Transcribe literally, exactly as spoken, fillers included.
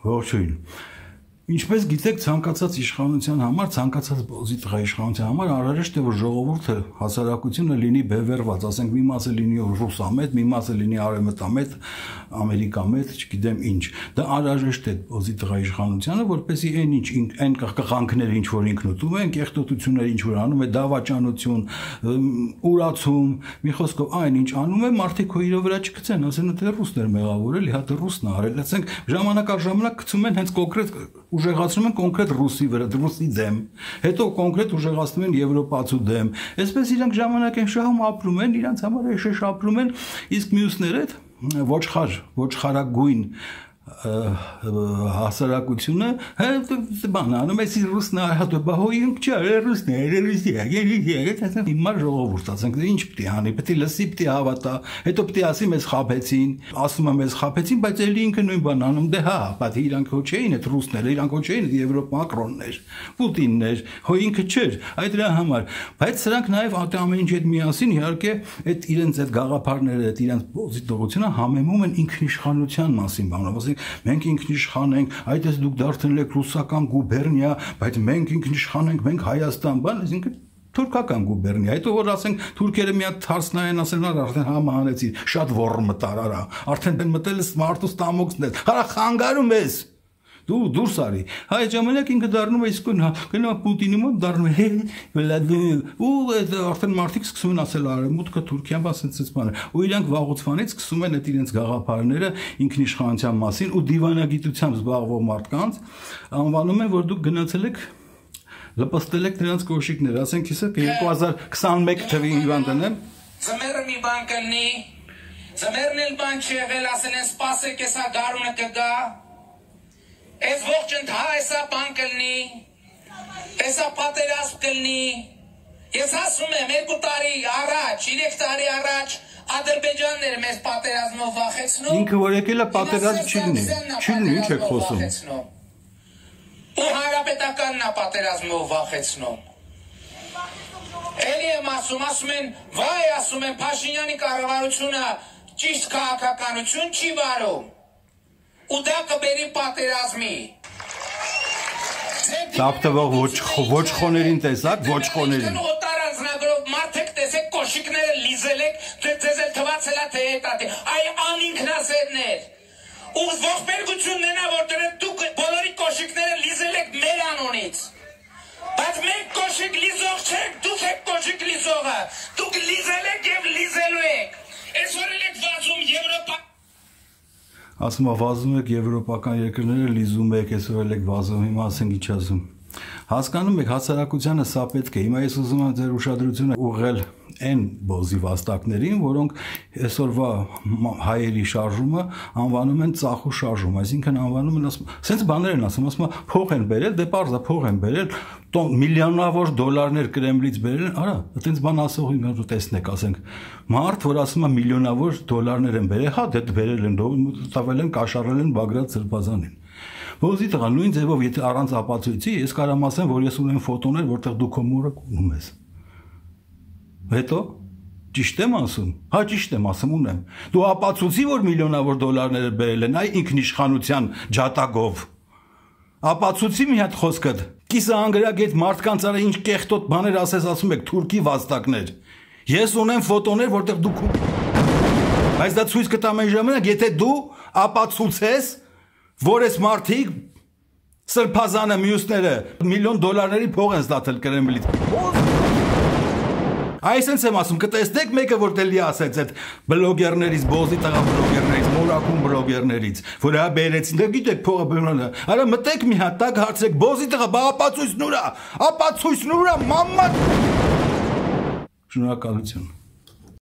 Ողջույն։ Ինչպես գիտեք, ցանկացած իշխանության համար, ցանկացած բոզի տղա իշխանության համար անհրաժեշտ է, որ ժողովուրդը, հասարակությունը լինի բևեռված, ասենք մի մասը լինի ռուսամետ, մի մասը լինի արևմտամետ, ամերիկամետ, չգիտեմ ինչ։ Դա անհրաժեշտ է բոզի տղա իշխանությանը, որպեսզի այն ինչ այն կղանքները, ինչ որ ինքն ուտում է, կեղտոտությունները, ինչ որ անում է, դավաճանություն, ուրացում, մի խոսքով այն ինչ անում է, մարդիկ քո իրո վրա չգցեն, ասեն դե ռուսներ մեղավորել, իհա դե ռուսն արել, ասենք ժամանակ առ ժամանակ գցում են հենց կոնկրետ ուժեղացնում են կոնկրետ ռուսի վրա, ռուսի դեմ, հետո կոնկրետ ուժեղացնում են եվրոպացու դեմ, այսպես իրանք ժամանակ են շահում ապրում են, իրանք համար էշեշ ապրում են, իսկ մյուսները ոչխար, ոչխարագույն հասարակությունը բան անում էսի ռուսն արհատը բահոյինք չէ ռուսները ռուսիա հիմա ժողովուրդ ասենք ինչ պիտի անի պիտի լսի պիտի հավատա հետո պիտի ասի մեզ խաբեցին ասում եմ մեզ խաբեցին բայց էլի ինքը նույն բան անում դե հա բայց իրանք հո չէին այդ ռուսները իրանք հո չէին Եվրոպա Մակրոններ Պուտիններ հո ինքը չէր այդ դրա համար բայց սրանք նաև ամեն ինչ հետ միասին իհարկե այդ իրենց այդ գաղափարները այդ իրենց պոզիտիվությունը համեմում են ինքնիշխանության մասին բանով ասենք մենք ինքնիշխան ենք, այդպես դուք դարձել եք ռուսական գուբերնիա, բայց մենք ինքնիշխան ենք, մենք Հայաստան, բան, այսինքն թուրքական գուբերնիա։ Հետո որ ասենք թուրքերը մի հատ թարս նայեն, ասեն արդեն համահանեցի, շատ ոռ մտար արա, արդեն դեն մտել ես մարդու ստամոքսն ես, հարա խանգարում ես։ Դու դուրս արի։ Հայ ժամանակ ինքը դառնում է իսկույն գնա Պուտինի մոտ դառնում է հե Վլադիմիր ու արդեն մարդիկ սկսում են ասել արևմուտքը Թուրքիան ասենց բան ու իրանք վաղուց սկսում են այդ իրենց գաղափարները ինքնիշխանության մասին ու դիվանագիտությամբ զբաղվող մարդկանց անվանում են որ դուք գնացել եք լպստել եք նրանց կոշիկները ասենք իսը երկու հազար քսանմեկ թվի հիվանդ եմ Ձմեռը մի բան կլինի Ձմեռն էլ բան չի եղել ասեն են սպասեք էսա գարունը կգա Այս ողջ ընդհա էսա բան կլնի, էսա պատերազմ կլնի, ես ասում եմ երկու տարի առաջ, երեք տարի առաջ Ադրբեջանները մեզ պատերազմով վախեցնում Ինքը որ եկել է պատերազմ չի լինի, չի լինի, ինչ եք խոսում Ու հանրապետականն է պատերազմով վախեցնում Էլի եմ ասում, ասում են, վայ ասում են Փաշինյանի կառավարությունը ճիշտ քաղաքականություն չի վարում ու դա կբերի պատերազմի Տապտվող ոչխոներին տեսակ, ոչխոներին օտարանձնագրով մարդեք տեսեք կոշիկները լիզել եք ձեզ էլ թվացել է թե հետատի այ անինքնասերներ ու ողբերգությունն են որ դուք բոլորի կոշիկները լիզել եք մեր անունից բայց մենք կոշիկ լիզող չենք դուք եք կոշիկ լիզողը դուք լիզել եք և լիզելու եք այսօր էլ եք վազում Եվրոպա Ասում վազում եք եվրոպական երկրները լիզում եք, այսօր եք վազում, հիմա ասենք ինչ ասում։ Հասկանում եք հասարակությանը սա պետք է։ Հիմա ես ուզում եմ ձեր ուշադրությունը ուղղել այն բոզի վաստակներին, որոնք այսօրվա հայերի շարժումը անվանում են ծախու շարժում, այսինքն անվանում են ասում, սենց բաներ են ասում, ասում փող են բերել, դե պարզա փող են բերել, միլիոնավոր դոլարներ Կրեմլից բերել են, արա, այդպես բան ասող ինքնու տեսնեք, ասենք, մարդ, որ ասում է միլիոնավոր դոլարներ են բերել, հա, դե բերել են, տվել են, կաշառել են Բագրատ Սրբազանին։ Բոզի տղա, նույն ձևով, եթե առանց ապացույցի, ես կարամ ասեմ, որ ես ունեմ ֆոտոներ, որտեղ դու քո մորը ունում ես։ Հետո ճիշտ եմ ասում, հա ճիշտ եմ ասում ունեմ։ Դու ապացուցի, որ միլիոնավոր դոլարներ բերել են, այ ինքնիշխանության ջատագով։ Ապացուցի մի հատ խոսքդ։ Կիսը անգրագետ մարդկանց արա ինչ կեղտոտ բաներ ասես ասում եք թուրքի վաստակներ։ Ես ունեմ ֆոտոներ, որտեղ դու Բայց դա ցույց կտամ այն ժամանակ, եթե դու ապացուցես, որ այս մարդիկ Սրբազանը մյուսները միլիոն դոլարների փող են ստացել Կրեմլից։ Այսինքն եմ ասում, կտեսնեք մեկը որ դելի ասեց այդ բլոգերներից, բոզի տղա բլոգերներից, մորակուն բլոգերներից, որ հա բերեցին, դե գիտեք փողը բերանը։ Արա մտեք մի հատ տակ հարցրեք, բոզի տղա, բա ապացույցն ուրա, ապացույցն ուրա, մամա։ Շնորհակալություն։